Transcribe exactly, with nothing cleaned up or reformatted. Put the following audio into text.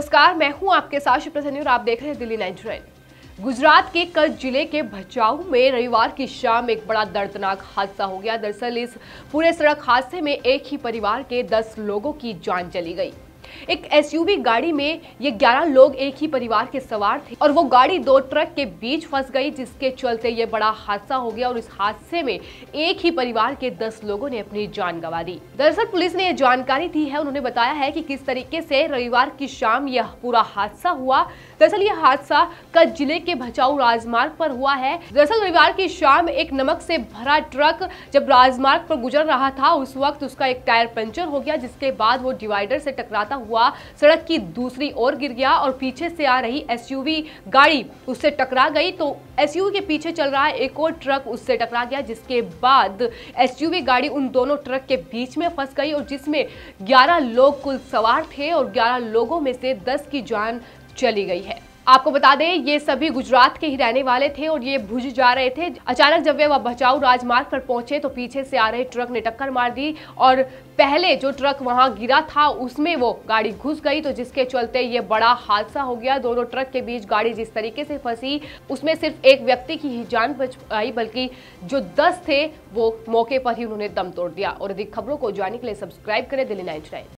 नमस्कार, मैं हूं आपके साथ शिवप्रसन्नी और आप देख रहे हैं दिल्ली नाइन्टी नाइन। गुजरात के कच्छ जिले के भचाऊ में रविवार की शाम एक बड़ा दर्दनाक हादसा हो गया। दरअसल इस पूरे सड़क हादसे में एक ही परिवार के दस लोगों की जान चली गई। एक एसयूवी गाड़ी में ये ग्यारह लोग एक ही परिवार के सवार थे और वो गाड़ी दो ट्रक के बीच फंस गई, जिसके चलते ये बड़ा हादसा हो गया और इस हादसे में एक ही परिवार के दस लोगों ने अपनी जान गंवा दी। दरअसल पुलिस ने ये जानकारी दी है। उन्होंने बताया है कि किस तरीके से रविवार की शाम यह पूरा हादसा हुआ। दरअसल यह हादसा कच्छ जिले के भचाऊ राजमार्ग पर हुआ है। दरअसल रविवार की शाम एक नमक से भरा ट्रक जब राजमार्ग पर गुजर रहा था, उस वक्त उसका एक टायर पंचर हो गया, जिसके बाद वो डिवाइडर से टकराता हुआ सड़क की दूसरी ओर गिर गया और पीछे से आ रही एसयूवी गाड़ी उससे टकरा गई। तो एसयूवी के पीछे चल रहा एक और ट्रक उससे टकरा गया, जिसके बाद एसयूवी गाड़ी उन दोनों ट्रक के बीच में फंस गई और जिसमें ग्यारह लोग कुल सवार थे और ग्यारह लोगों में से दस की जान चली गई है। आपको बता दें, ये सभी गुजरात के ही रहने वाले थे और ये भुज जा रहे थे। अचानक जब वे वह भचाऊ राजमार्ग पर पहुंचे तो पीछे से आ रहे ट्रक ने टक्कर मार दी और पहले जो ट्रक वहां गिरा था उसमें वो गाड़ी घुस गई, तो जिसके चलते ये बड़ा हादसा हो गया। दोनों ट्रक के बीच गाड़ी जिस तरीके से फंसी, उसमें सिर्फ एक व्यक्ति की ही जान बच आई, बल्कि जो दस थे वो मौके पर ही उन्होंने दम तोड़ दिया। और अधिक खबरों को जानने के लिए सब्सक्राइब करें दिल्ली नाइन्टी नाइन।